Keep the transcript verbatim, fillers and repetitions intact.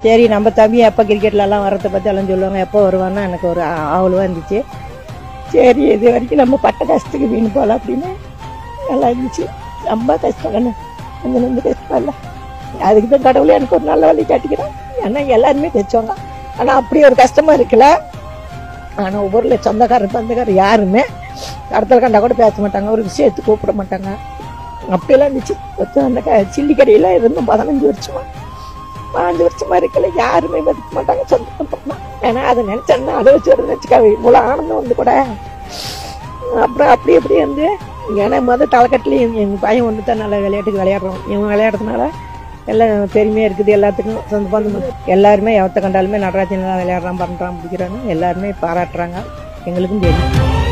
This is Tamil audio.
சரி நம்ம தம்பி எப்போ கிரிக்கெட்லலாம் வரதை பற்றி எல்லாம் சொல்லுவாங்க, எப்போ வருவான்னா எனக்கு ஒரு ஆவலுவாக இருந்துச்சு. சரி இது வரைக்கும் நம்ம பட்ட கஷ்டத்துக்கு வீணு போகலாம் அப்படின்னு நல்லா இருந்துச்சு. ரொம்ப கஷ்டம் கண்ணு, கொஞ்சம் ரொம்ப கஷ்டம் இல்லை. அதுக்கு தான் கடவுளே எனக்கு ஒரு நல்ல வழி காட்டிக்கிறேன். ஏன்னா எல்லாருமே தைச்சவங்க, ஆனால் அப்படி ஒரு கஷ்டமாக இருக்குல்ல. ஆனால் ஒவ்வொரு சொந்தக்காரர் பந்தக்காரர் யாருமே கடத்தல் கண்டா கூட பேச மாட்டாங்க, ஒரு விஷயத்துக்கு கூப்பிட மாட்டாங்க. அப்படியெல்லாம் இருந்துச்சு. அந்த க சில்லி கடையில் இருந்தும் பதினஞ்சு வருஷமா பதினஞ்சு வருஷமா இருக்கல யாருமே மதிக்க மாட்டாங்க சொந்தம். ஏன்னா அதை நினைச்சேன்னா அதை வச்சு ஒரு நினச்சிக்காவே இவ்வளோ ஆனந்தம் வந்து கூட. அப்புறம் அப்படி அப்படி வந்து ஏன்னா முதல் தலைக்கட்டுலையும் எங்கள் பையன் வந்து தான் நல்லா விளையாட்டுக்கு விளையாடுறோம். இவங்க விளையாடுறதுனால எல்லாம் பெருமையாக இருக்குது. எல்லாத்துக்கும் சொந்த பந்தம் எல்லாருமே எவத்த கண்டாலுமே நடராஜன் விளையாடுறான் பண்ணுறான் பிடிக்கிறான்னு எல்லாருமே பாராட்டுறாங்க. எங்களுக்கும் தெரியும்.